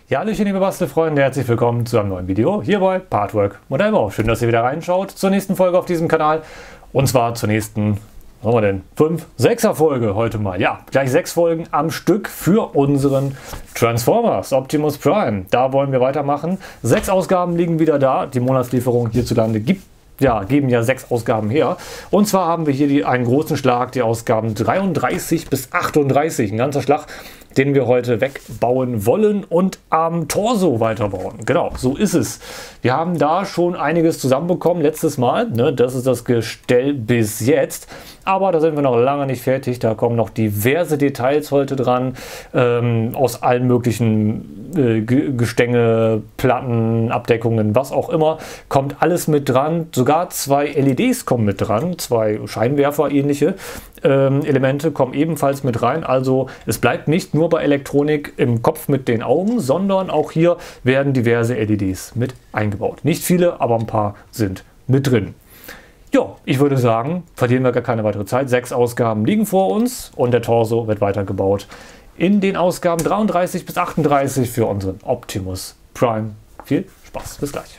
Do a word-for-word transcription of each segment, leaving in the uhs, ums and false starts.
Ja, hallöchen liebe Bastelfreunde, herzlich willkommen zu einem neuen Video hier bei Partwork Modellbau. Schön, dass ihr wieder reinschaut zur nächsten Folge auf diesem Kanal. Und zwar zur nächsten, was haben wir denn, fünf, sechser Folge heute mal. Ja, gleich sechs Folgen am Stück für unseren Transformers Optimus Prime. Da wollen wir weitermachen. Sechs Ausgaben liegen wieder da. Die Monatslieferung hierzulande gibt Ja, geben ja sechs Ausgaben her. Und zwar haben wir hier die, einen großen Schlag, die Ausgaben dreiunddreißig bis achtunddreißig. Ein ganzer Schlag, den wir heute wegbauen wollen und am Torso weiterbauen. Genau, so ist es. Wir haben da schon einiges zusammenbekommen letztes Mal. Ne? Das ist das Gestell bis jetzt. Aber da sind wir noch lange nicht fertig. Da kommen noch diverse Details heute dran. Ähm, aus allen möglichen äh, Gestänge, Platten, Abdeckungen, was auch immer. Kommt alles mit dran. Sogar zwei L E Ds kommen mit dran. Zwei Scheinwerfer-ähnliche ähm, Elemente kommen ebenfalls mit rein. Also es bleibt nicht nur bei Elektronik im Kopf mit den Augen, sondern auch hier werden diverse L E Ds mit eingebaut. Nicht viele, aber ein paar sind mit drin. Ja, ich würde sagen, verlieren wir gar keine weitere Zeit. Sechs Ausgaben liegen vor uns und der Torso wird weitergebaut in den Ausgaben dreiunddreißig bis achtunddreißig für unseren Optimus Prime. Viel Spaß, bis gleich.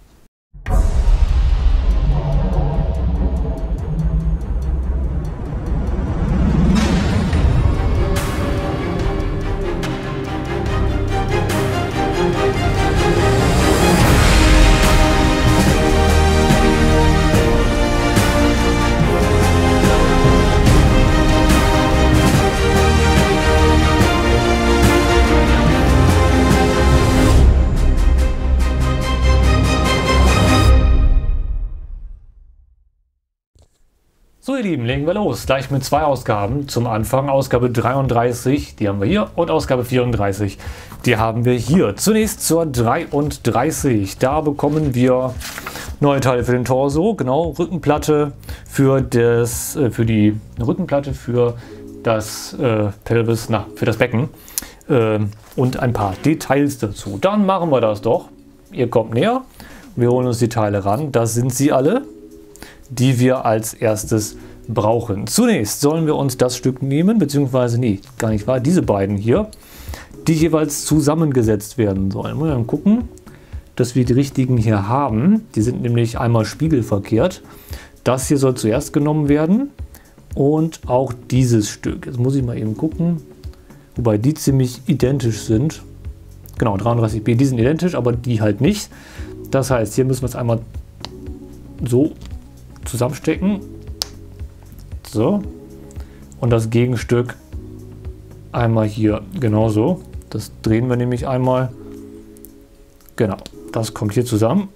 So ihr Lieben, legen wir los. Gleich mit zwei Ausgaben. Zum Anfang Ausgabe dreiunddreißig, die haben wir hier, und Ausgabe vierunddreißig, die haben wir hier. Zunächst zur dreiunddreißig. Da bekommen wir neue Teile für den Torso, genau, Rückenplatte für das, äh, für die Rückenplatte für das äh, Pelvis, na, für das Becken äh, und ein paar Details dazu. Dann machen wir das doch. Ihr kommt näher, wir holen uns die Teile ran. Das sind sie alle, die wir als erstes brauchen. Zunächst sollen wir uns das Stück nehmen, beziehungsweise, nee, gar nicht wahr, diese beiden hier, die jeweils zusammengesetzt werden sollen. Wir dann gucken, dass wir die richtigen hier haben. Die sind nämlich einmal spiegelverkehrt. Das hier soll zuerst genommen werden und auch dieses Stück. Jetzt muss ich mal eben gucken, wobei die ziemlich identisch sind. Genau, dreiunddreißig B, die sind identisch, aber die halt nicht. Das heißt, hier müssen wir es einmal so zusammenstecken. So. Und das Gegenstück einmal hier genauso. Das drehen wir nämlich einmal. Genau. Das kommt hier zusammen.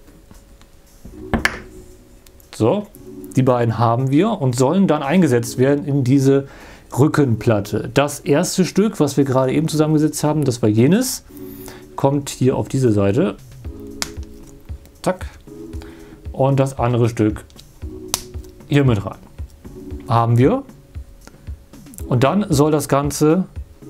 So. Die beiden haben wir und sollen dann eingesetzt werden in diese Rückenplatte. Das erste Stück, was wir gerade eben zusammengesetzt haben, das war jenes. Kommt hier auf diese Seite. Zack. Und das andere Stück hier mit rein. Haben wir. Und dann soll das Ganze...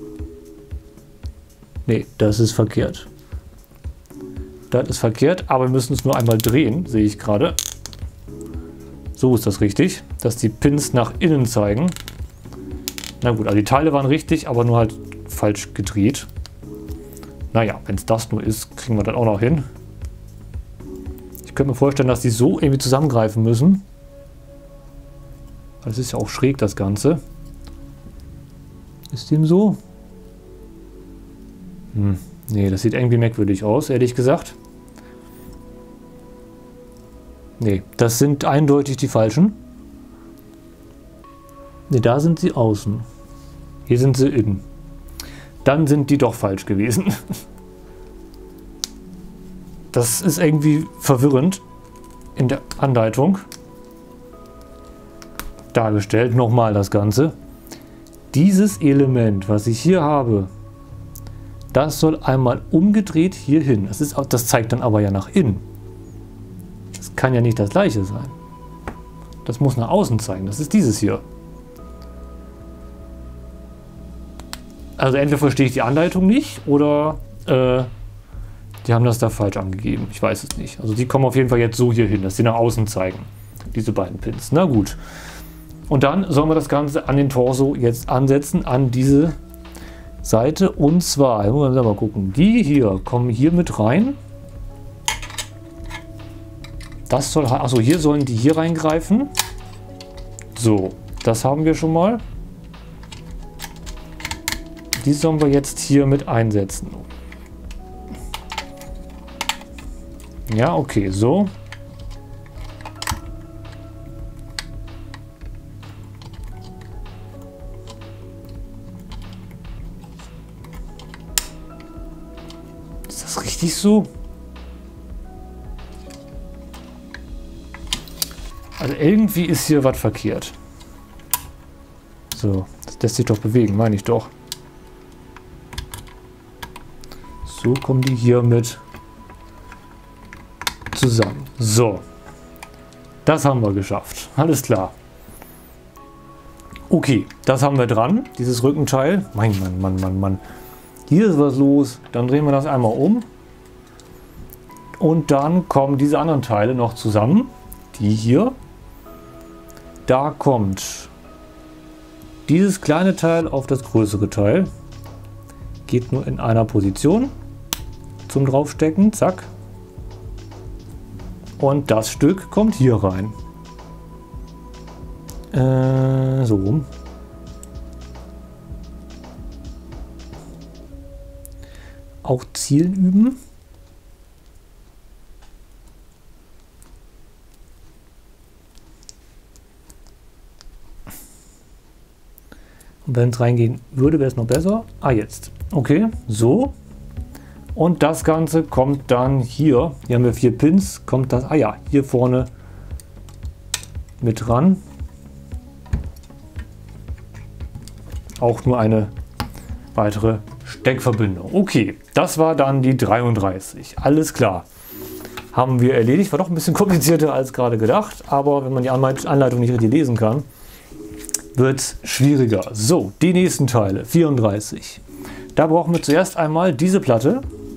Nee, das ist verkehrt. Das ist verkehrt, aber wir müssen es nur einmal drehen, sehe ich gerade. So ist das richtig, dass die Pins nach innen zeigen. Na gut, also die Teile waren richtig, aber nur halt falsch gedreht. Naja, wenn es das nur ist, kriegen wir das auch noch hin. Ich könnte mir vorstellen, dass die so irgendwie zusammengreifen müssen. Das ist ja auch schräg, das Ganze. Ist dem so? Hm, nee, das sieht irgendwie merkwürdig aus, ehrlich gesagt. Nee, das sind eindeutig die falschen. Ne, da sind sie außen. Hier sind sie innen. Dann sind die doch falsch gewesen. Das ist irgendwie verwirrend in der Anleitung dargestellt. Nochmal das Ganze. Dieses Element, was ich hier habe, das soll einmal umgedreht hier hin. Das, ist, das zeigt dann aber ja nach innen. Das kann ja nicht das gleiche sein. Das muss nach außen zeigen. Das ist dieses hier. Also entweder verstehe ich die Anleitung nicht oder äh, die haben das da falsch angegeben. Ich weiß es nicht. Also die kommen auf jeden Fall jetzt so hier hin, dass sie nach außen zeigen. Diese beiden Pins. Na gut. Und dann sollen wir das Ganze an den Torso jetzt ansetzen, an diese Seite. Und zwar, muss man mal gucken, die hier kommen hier mit rein. Das soll, also hier sollen die hier reingreifen. So, das haben wir schon mal. Die sollen wir jetzt hier mit einsetzen. Ja, okay, so. Ist das richtig so? Also irgendwie ist hier was verkehrt. So, das lässt sich doch bewegen, meine ich doch. So kommen die hier mit zusammen. So, das haben wir geschafft. Alles klar. Okay, das haben wir dran, dieses Rückenteil. Mein Mann, Mann, Mann, Mann. Hier ist was los. Dann drehen wir das einmal um. Und dann kommen diese anderen Teile noch zusammen. Die hier. Da kommt dieses kleine Teil auf das größere Teil. Geht nur in einer Position. Zum draufstecken, zack. Und das Stück kommt hier rein. Äh, so rum. Auch Zielen üben. Und wenn es reingehen würde, wäre es noch besser. Ah, jetzt. Okay, so. Und das Ganze kommt dann hier. Hier haben wir vier Pins. Kommt das, ah ja, hier vorne mit ran. Auch nur eine weitere Steckverbindung. Okay, das war dann die dreiunddreißig. Alles klar. Haben wir erledigt. War doch ein bisschen komplizierter als gerade gedacht. Aber wenn man die Anleitung nicht richtig lesen kann, wird es schwieriger. So, die nächsten Teile. vierunddreißig. Da brauchen wir zuerst einmal diese Platte.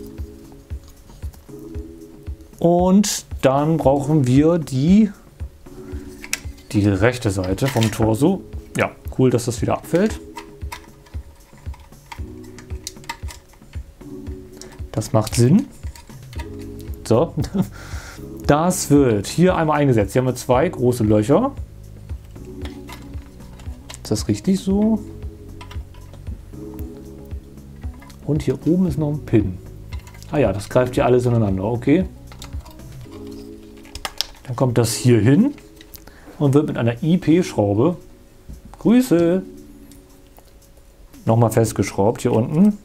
Und dann brauchen wir die, die rechte Seite vom Torso. Ja, cool, dass das wieder abfällt. Das macht Sinn. So, das wird hier einmal eingesetzt. Hier haben wir zwei große Löcher. Ist das richtig so? Und hier oben ist noch ein Pin. Ah ja, das greift hier alles ineinander. Okay. Dann kommt das hier hin und wird mit einer I P-Schraube, Grüße, nochmal festgeschraubt hier unten.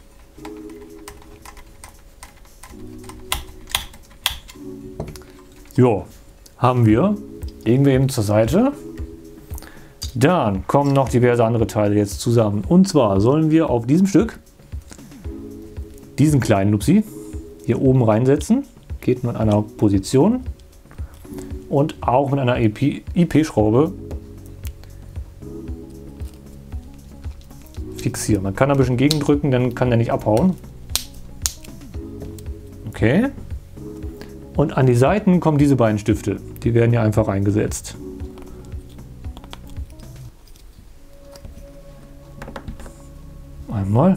Jo, haben wir. Legen wir eben zur Seite. Dann kommen noch diverse andere Teile jetzt zusammen. Und zwar sollen wir auf diesem Stück diesen kleinen Nupsi hier oben reinsetzen. Geht nur in einer Position. Und auch mit einer I P-Schraube fixieren. Man kann ein bisschen gegendrücken, dann kann der nicht abhauen. Okay. Und an die Seiten kommen diese beiden Stifte. Die werden hier einfach eingesetzt. Einmal.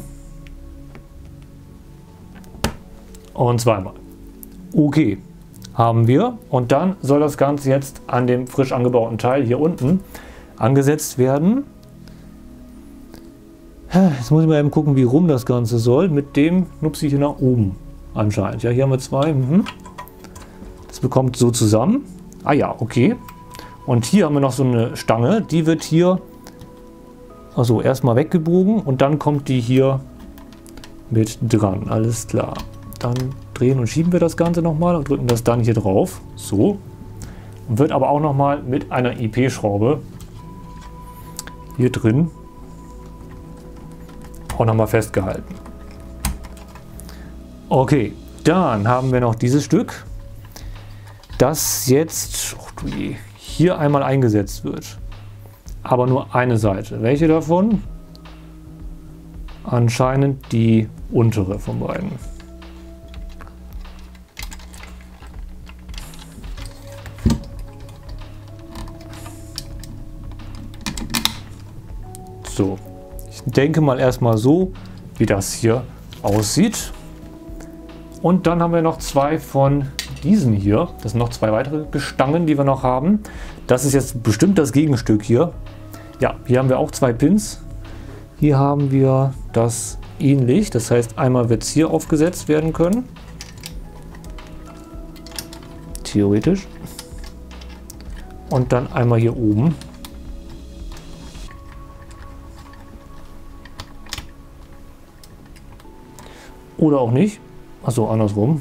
Und zweimal. Okay. Haben wir. Und dann soll das Ganze jetzt an dem frisch angebauten Teil hier unten angesetzt werden. Jetzt muss ich mal eben gucken, wie rum das Ganze soll. Mit dem Nupsi hier nach oben anscheinend. Ja, hier haben wir zwei. Mhm. Das bekommt so zusammen. Ah ja, okay. Und hier haben wir noch so eine Stange. Die wird hier also erstmal weggebogen und dann kommt die hier mit dran. Alles klar. Dann drehen und schieben wir das Ganze nochmal und drücken das dann hier drauf. So. Und wird aber auch nochmal mit einer I P-Schraube hier drin auch nochmal festgehalten. Okay, dann haben wir noch dieses Stück, das jetzt oh du je, hier einmal eingesetzt wird. Aber nur eine Seite. Welche davon? Anscheinend die untere von beiden. So, ich denke mal erstmal so, wie das hier aussieht. Und dann haben wir noch zwei von diesen hier. Das sind noch zwei weitere Gestangen, die wir noch haben. Das ist jetzt bestimmt das Gegenstück hier. Ja, hier haben wir auch zwei Pins. Hier haben wir das ähnlich. Das heißt, einmal wird es hier aufgesetzt werden können. Theoretisch. Und dann einmal hier oben. Oder auch nicht. Achso, andersrum.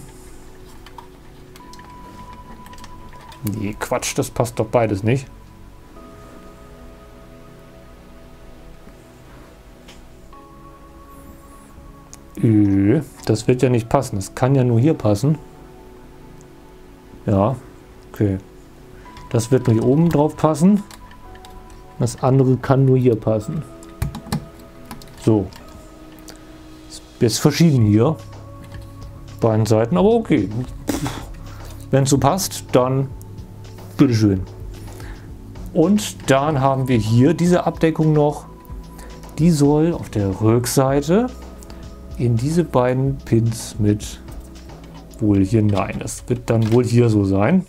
Nee, Quatsch, das passt doch beides nicht. Äh, das wird ja nicht passen. Das kann ja nur hier passen. Ja, okay. Das wird nur hier oben drauf passen. Das andere kann nur hier passen. So. Jetzt verschieden hier. Beiden Seiten, aber okay. Wenn es so passt, dann bitteschön. Und dann haben wir hier diese Abdeckung noch. Die soll auf der Rückseite in diese beiden Pins mit wohl hier nein. Das wird dann wohl hier so sein.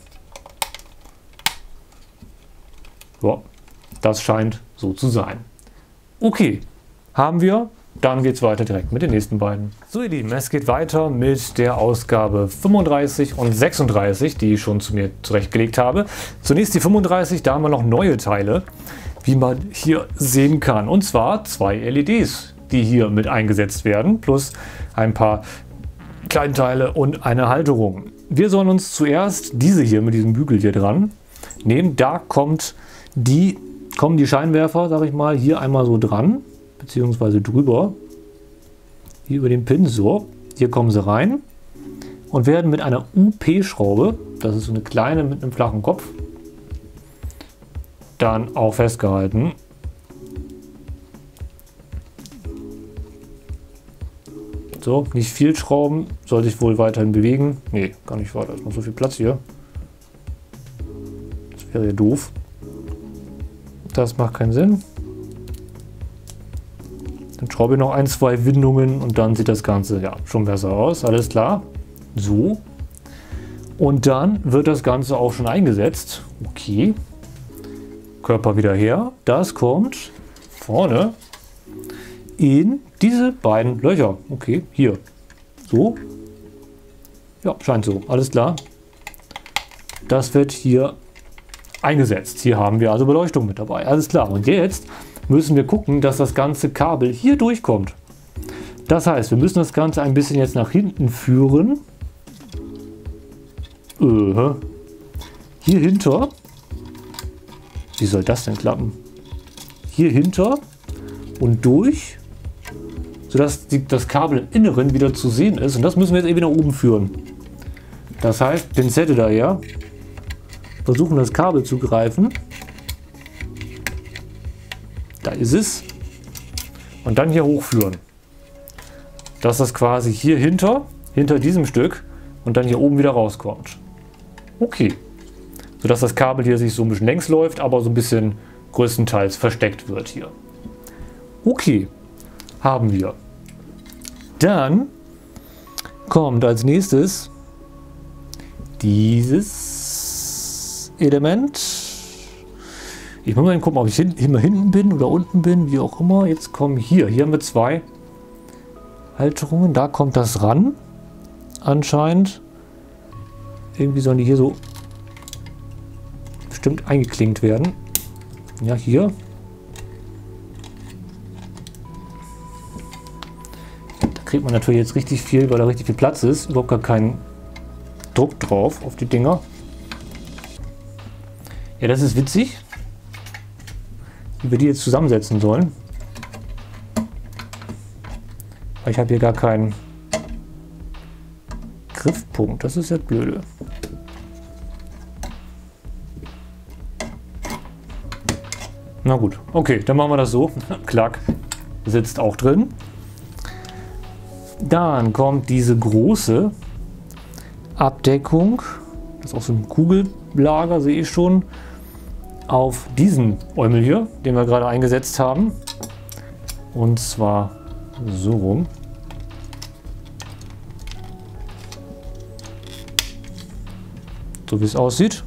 Ja, das scheint so zu sein. Okay, haben wir. Dann geht es weiter direkt mit den nächsten beiden. So ihr Lieben, es geht weiter mit der Ausgabe fünfunddreißig und sechsunddreißig, die ich schon zu mir zurechtgelegt habe. Zunächst die fünfunddreißig, da haben wir noch neue Teile, wie man hier sehen kann. Und zwar zwei L E Ds, die hier mit eingesetzt werden, plus ein paar Kleinteile und eine Halterung. Wir sollen uns zuerst diese hier mit diesem Bügel hier dran nehmen. Da kommt die, kommen die Scheinwerfer, sag ich mal, hier einmal so dran. Beziehungsweise drüber, hier über den Pin so, hier kommen sie rein und werden mit einer U P-Schraube, das ist so eine kleine mit einem flachen Kopf, dann auch festgehalten. So, nicht viel Schrauben, soll sich wohl weiterhin bewegen. Nee, gar nicht weiter, ist noch so viel Platz hier. Das wäre ja doof. Das macht keinen Sinn. Dann schraube ich noch ein, zwei Windungen und dann sieht das Ganze ja schon besser aus. Alles klar. So. Und dann wird das Ganze auch schon eingesetzt. Okay. Körper wieder her. Das kommt vorne in diese beiden Löcher. Okay, hier. So. Ja, scheint so. Alles klar. Das wird hier eingesetzt. Hier haben wir also Beleuchtung mit dabei. Alles klar. Und jetzt müssen wir gucken, dass das ganze Kabel hier durchkommt. Das heißt, wir müssen das Ganze ein bisschen jetzt nach hinten führen. Uh, hier hinter. Wie soll das denn klappen? Hier hinter und durch, sodass die, das Kabel im Inneren wieder zu sehen ist. Und das müssen wir jetzt eben nach oben führen. Das heißt, Pinzette daher. Versuchen das Kabel zu greifen. Da ist es. Und dann hier hochführen. Dass das quasi hier hinter, hinter diesem Stück und dann hier oben wieder rauskommt. Okay. Sodass das Kabel hier sich so ein bisschen längs läuft, aber so ein bisschen größtenteils versteckt wird hier. Okay. Haben wir. Dann kommt als nächstes dieses Element. Ich muss mal gucken, ob ich hin, immer hinten bin oder unten bin, wie auch immer. Jetzt kommen hier. Hier haben wir zwei Halterungen. Da kommt das ran. Anscheinend. Irgendwie sollen die hier so bestimmt eingeklinkt werden. Ja, hier. Da kriegt man natürlich jetzt richtig viel, weil da richtig viel Platz ist. Überhaupt gar kein Druck drauf auf die Dinger. Ja, das ist witzig, wie wir die jetzt zusammensetzen sollen. Weil ich habe hier gar keinen Griffpunkt. Das ist jetzt blöde. Na gut, okay, dann machen wir das so. Klack, sitzt auch drin. Dann kommt diese große Abdeckung. Das ist auch so ein Kugellager, sehe ich schon. Auf diesen Eumel hier, den wir gerade eingesetzt haben. Und zwar So rum. So wie es aussieht.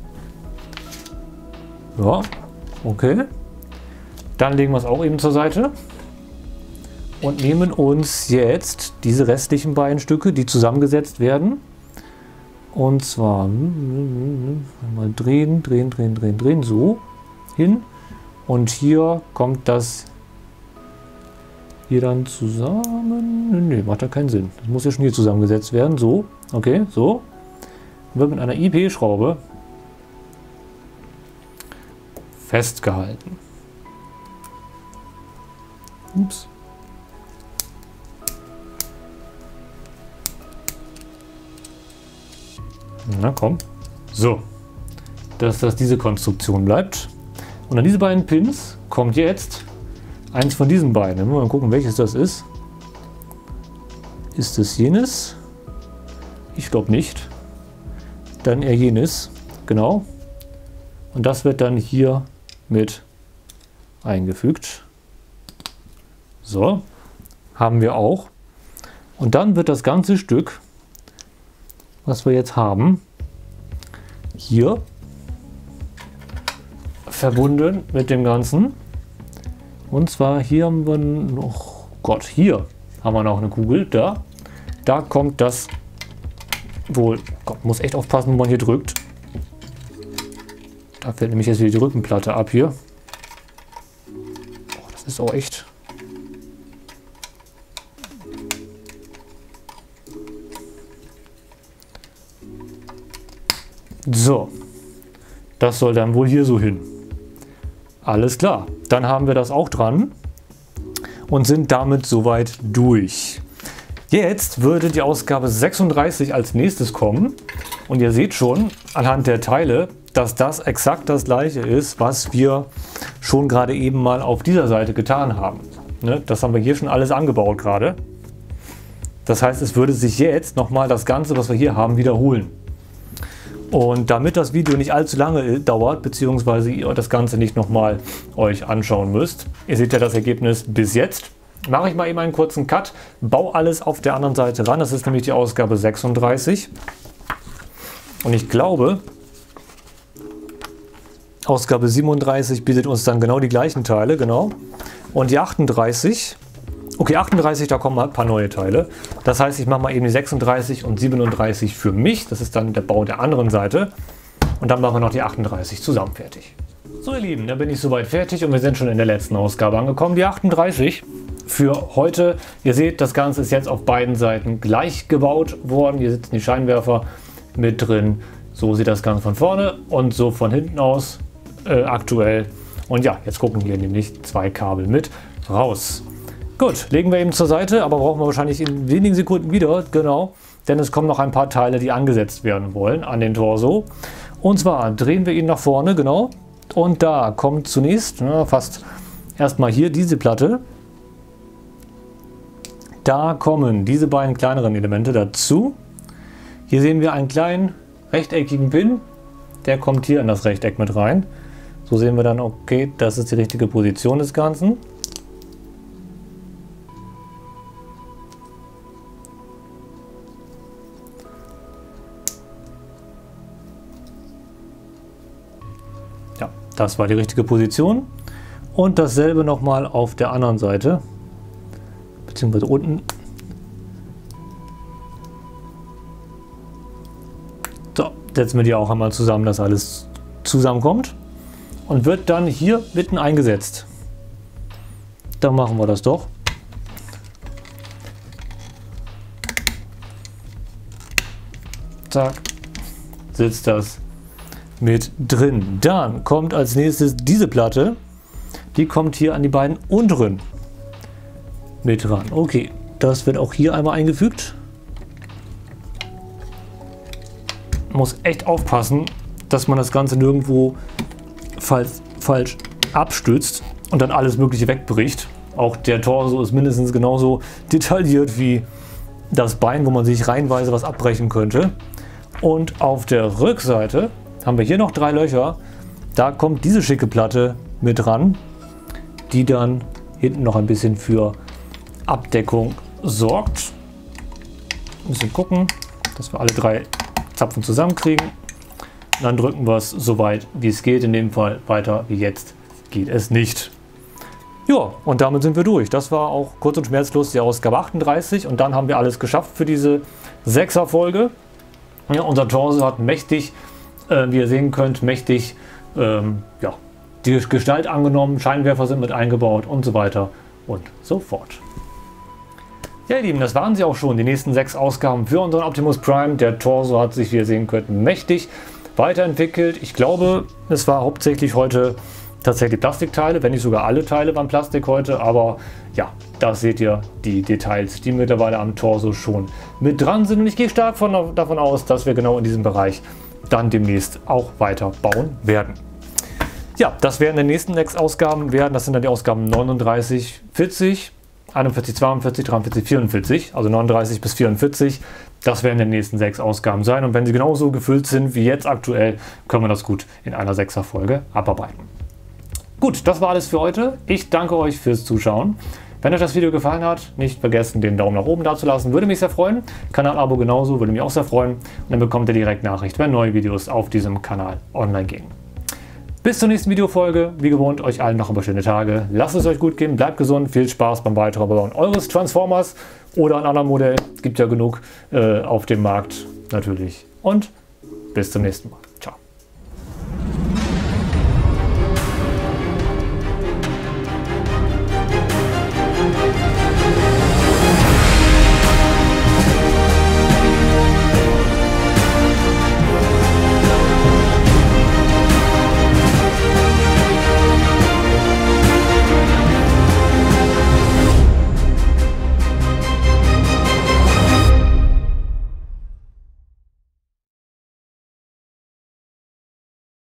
Ja, okay. Dann legen wir es auch eben zur Seite. Und nehmen uns jetzt diese restlichen beiden Stücke, die zusammengesetzt werden. Und zwar mal drehen, drehen, drehen, drehen, drehen, so hin. Und hier kommt das hier dann zusammen. Ne, macht ja keinen Sinn. Das muss ja schon hier zusammengesetzt werden. So, okay, so. Wird mit einer I P-Schraube festgehalten. Ups. Na komm. So. Dass das diese Konstruktion bleibt. Und an diese beiden Pins kommt jetzt eins von diesen beiden. Mal gucken, welches das ist. Ist es jenes? Ich glaube nicht. Dann eher jenes. Genau. Und das wird dann hier mit eingefügt. So. Haben wir auch. Und dann wird das ganze Stück, was wir jetzt haben, hier verbunden mit dem Ganzen. Und zwar hier haben wir noch, Gott, hier haben wir noch eine Kugel, da. Da kommt das wohl, Gott, muss echt aufpassen, wo man hier drückt. Da fällt nämlich jetzt wieder die Rückenplatte ab hier. Oh, das ist auch echt. So, das soll dann wohl hier so hin. Alles klar, dann haben wir das auch dran und sind damit soweit durch. Jetzt würde die Ausgabe sechsunddreißig als nächstes kommen und ihr seht schon anhand der Teile, dass das exakt das gleiche ist, was wir schon gerade eben mal auf dieser Seite getan haben. Ne, das haben wir hier schon alles angebaut gerade. Das heißt, es würde sich jetzt nochmal das Ganze, was wir hier haben, wiederholen. Und damit das Video nicht allzu lange dauert, beziehungsweise ihr das Ganze nicht nochmal euch anschauen müsst, ihr seht ja das Ergebnis bis jetzt, mache ich mal eben einen kurzen Cut, baue alles auf der anderen Seite ran. Das ist nämlich die Ausgabe sechsunddreißig. Und ich glaube, Ausgabe siebenunddreißig bietet uns dann genau die gleichen Teile, genau. Und die achtunddreißig, okay, achtunddreißig, da kommen mal ein paar neue Teile. Das heißt, ich mache mal eben die sechsunddreißig und siebenunddreißig für mich. Das ist dann der Bau der anderen Seite. Und dann machen wir noch die achtunddreißig zusammen fertig. So ihr Lieben, da bin ich soweit fertig und wir sind schon in der letzten Ausgabe angekommen. Die achtunddreißig für heute. Ihr seht, das Ganze ist jetzt auf beiden Seiten gleich gebaut worden. Hier sitzen die Scheinwerfer mit drin. So sieht das Ganze von vorne und so von hinten aus äh, aktuell. Und ja, jetzt gucken hier nämlich zwei Kabel mit raus. Gut, legen wir eben zur Seite, aber brauchen wir wahrscheinlich in wenigen Sekunden wieder, genau. Denn es kommen noch ein paar Teile, die angesetzt werden wollen an den Torso. Und zwar drehen wir ihn nach vorne, genau. Und da kommt zunächst, na, fast erstmal hier diese Platte. Da kommen diese beiden kleineren Elemente dazu. Hier sehen wir einen kleinen rechteckigen Pin. Der kommt hier in das Rechteck mit rein. So sehen wir dann, okay, das ist die richtige Position des Ganzen. Ja, das war die richtige Position. Und dasselbe nochmal auf der anderen Seite. Beziehungsweise unten. So, setzen wir die auch einmal zusammen, dass alles zusammenkommt. Und wird dann hier mitten eingesetzt. Dann machen wir das doch. Zack. Sitzt das mit drin. Dann kommt als nächstes diese Platte. Die kommt hier an die beiden unteren mit ran. Okay, das wird auch hier einmal eingefügt. Muss echt aufpassen, dass man das Ganze nirgendwo falsch, falsch abstützt und dann alles Mögliche wegbricht. Auch der Torso ist mindestens genauso detailliert wie das Bein, wo man sich reihenweise was abbrechen könnte. Und auf der Rückseite haben wir hier noch drei Löcher. Da kommt diese schicke Platte mit ran, die dann hinten noch ein bisschen für Abdeckung sorgt. Ein bisschen gucken, dass wir alle drei Zapfen zusammenkriegen. Und dann drücken wir es so weit wie es geht. In dem Fall weiter wie jetzt geht es nicht. Ja, und damit sind wir durch. Das war auch kurz und schmerzlos die Ausgabe achtunddreißig. Und dann haben wir alles geschafft für diese Sechser-Folge. Ja, unser Torso hat mächtig, äh, wie ihr sehen könnt, mächtig ähm, ja, die Gestalt angenommen. Scheinwerfer sind mit eingebaut und so weiter und so fort. Ja, ihr Lieben, das waren sie auch schon, die nächsten sechs Ausgaben für unseren Optimus Prime. Der Torso hat sich, wie ihr sehen könnt, mächtig weiterentwickelt. Ich glaube, es war hauptsächlich heute tatsächlich Plastikteile, wenn nicht sogar alle Teile waren Plastik heute. Aber ja, da seht ihr die Details, die mittlerweile am Torso schon mit dran sind. Und ich gehe stark von, davon aus, dass wir genau in diesem Bereich dann demnächst auch weiter bauen werden. Ja, das werden die nächsten sechs Ausgaben werden. Das sind dann die Ausgaben neununddreißig, vierzig, einundvierzig, zweiundvierzig, dreiundvierzig, vierundvierzig, also neununddreißig bis vierundvierzig. Das werden die nächsten sechs Ausgaben sein. Und wenn sie genauso gefüllt sind wie jetzt aktuell, können wir das gut in einer Sechser-Folge abarbeiten. Gut, das war alles für heute. Ich danke euch fürs Zuschauen. Wenn euch das Video gefallen hat, nicht vergessen, den Daumen nach oben dazulassen. Würde mich sehr freuen. Kanalabo genauso, würde mich auch sehr freuen. Und dann bekommt ihr direkt Nachricht, wenn neue Videos auf diesem Kanal online gehen. Bis zur nächsten Videofolge. Wie gewohnt, euch allen noch ein paar schöne Tage. Lasst es euch gut gehen, bleibt gesund, viel Spaß beim weiteren Bauen eures Transformers oder an anderen Modellen. Es gibt ja genug äh, auf dem Markt natürlich. Und bis zum nächsten Mal.